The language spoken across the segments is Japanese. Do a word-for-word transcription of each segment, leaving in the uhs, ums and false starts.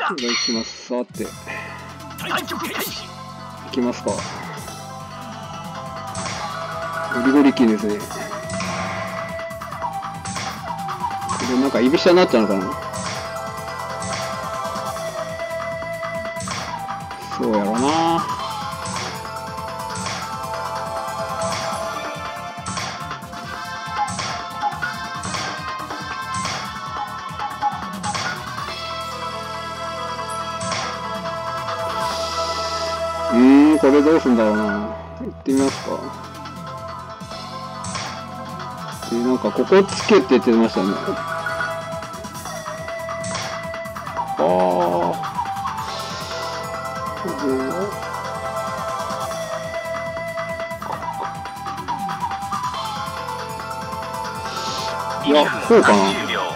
が行きます。さて。行きますか。ゴリゴリキーですね。これなんか居飛車になっちゃうのかな。そうやろな。うーん、これどうすんだろうな。行ってみますか。えー、なんかここつけてって言ってましたね。ああ。いや、こうかな。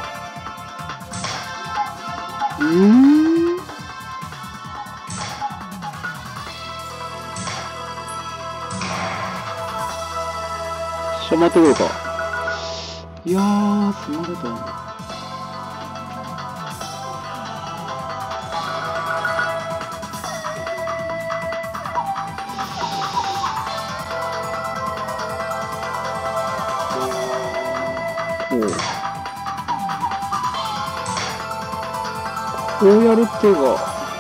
うーん。しゃまってくるか。いやー、すまれたな。こうやる手が、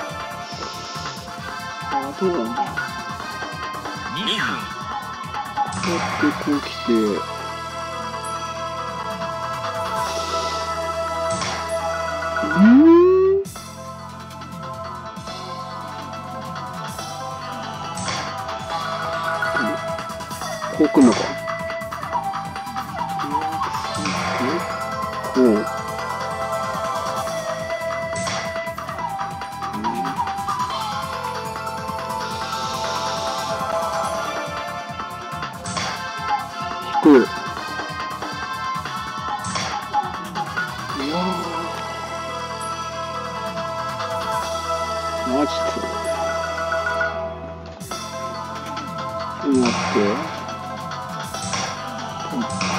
あ、どうなんだ。 にふん。 こうやってこう来て、うーん。こう来んのか。こう。引く。いやー。マジで。こうなって。こうやって。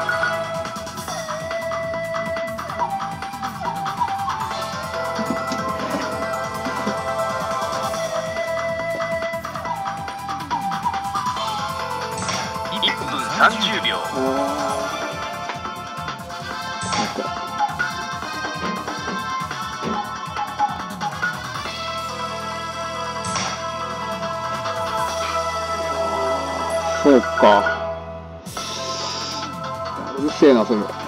いっぷんさんじゅうびょう。 そうか。うるせえな、それ。こ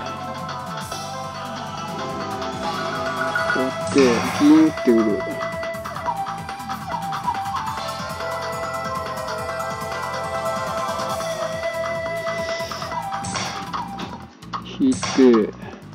うやって、ギーンってくる。引いて、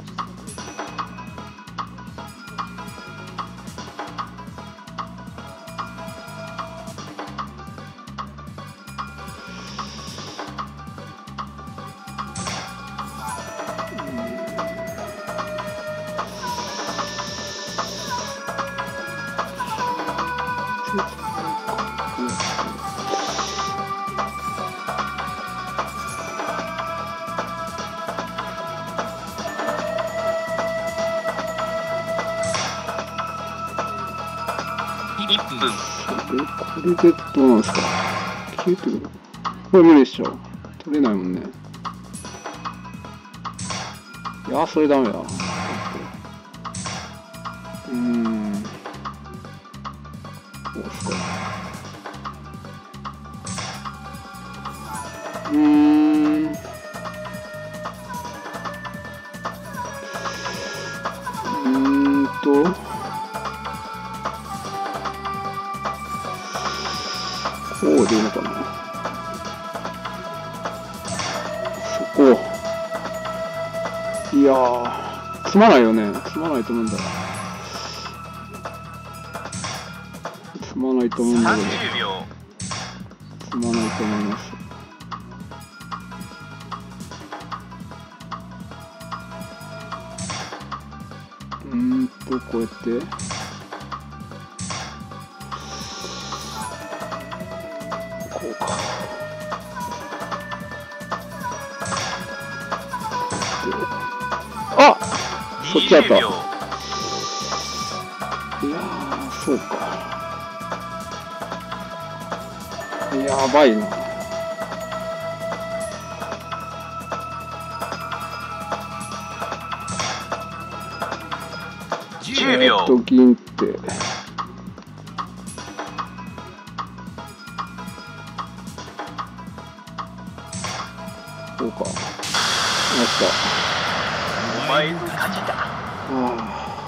いっぷん。 これでどうなんですか。消えてくる。これ無理でしょ。取れないもんね。いや、それダメだ。うーん。どうですか。うーん。うーんと。こうでいいのかな。そこ。いやー、つまないよね。つまないと思うんだ。つまないと思うんだけど。つまないと思います。うーんと、こうやって。こうか。あ、そっちだった。 いやー、そうか。やばいな。 じゅうびょう。 えっと、銀って。そうか。よっしゃ。 お前の勝ちだ。 ああ。